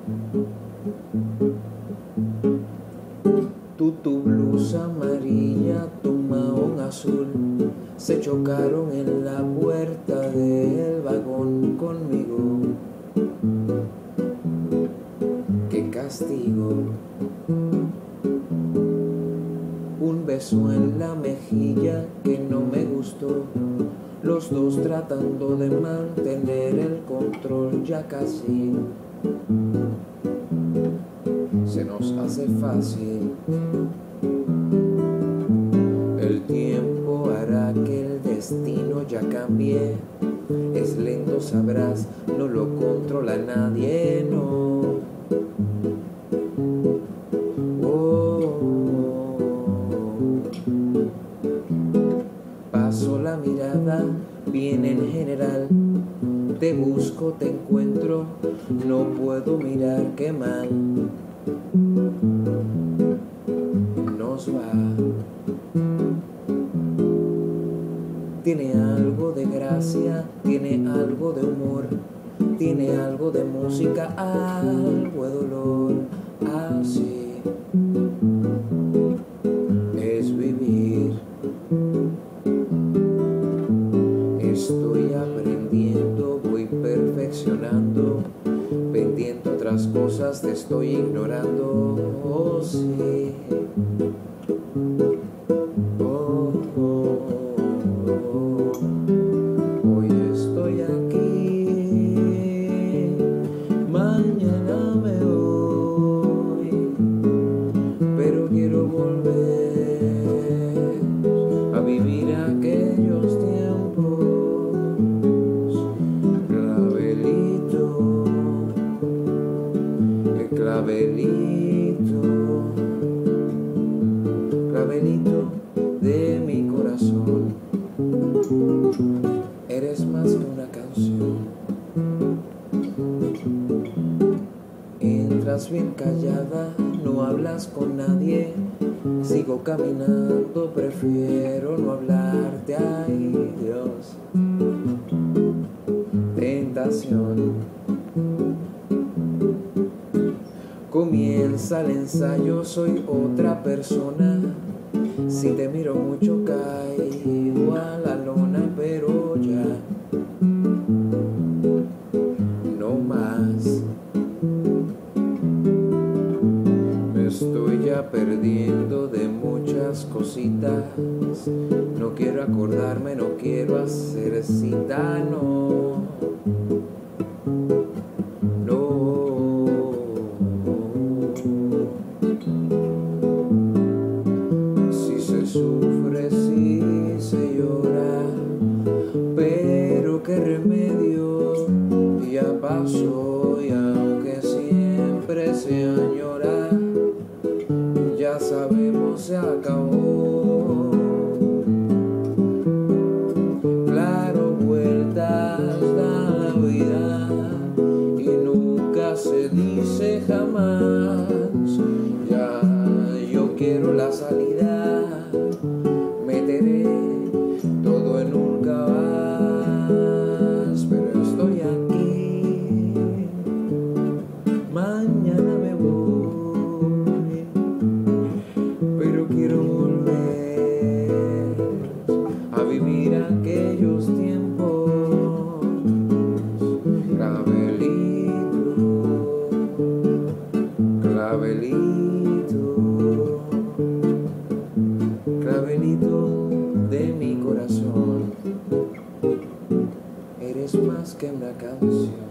Tu blusa amarilla, tu mahón azul, se chocaron en la puerta del vagón conmigo. ¡Qué castigo! Un beso en la mejilla que no me gustó, los dos tratando de mantener el control. Ya casi se nos hace fácil. El tiempo hará que el destino ya cambie. Es lento, sabrás, no lo controla nadie, no. Paso la mirada bien en general, te busco, te encuentro, no puedo mirar, qué mal nos va. Tiene algo de gracia, tiene algo de humor, tiene algo de música, algo de dolor. Así es vivir. Estoy aprendiendo, voy perfeccionando, pendiente otras cosas, te estoy ignorando. Oh, sí. Oh, oh, oh. Hoy estoy aquí, mañana me voy, pero quiero volver a vivir aquellos tiempos. Clavelito, el clavelito, clavelito de mi corazón. Eres más que una canción. Entras bien callada, no hablas con nadie. Sigo caminando, prefiero no hablarte. Ay, Dios. Tentación. Comienza el ensayo, soy otra persona. Si te miro mucho caigo a la lona, pero ya no más. Me estoy ya perdiendo de muchas cositas. No quiero acordarme, no quiero hacer cita, no. Sufre, sí se llora, pero qué remedio, ya pasó. Y aunque siempre se añora, ya sabemos se acabó. Claro, vueltas da la vida y nunca se dice jamás. Ya yo quiero la salida, meteré todo en un cabaz, pero estoy aquí, mañana me voy, pero quiero volver a vivir aquellos tiempos. Clavelito, clavelito, clavelito de mi corazón. Eres más que una canción.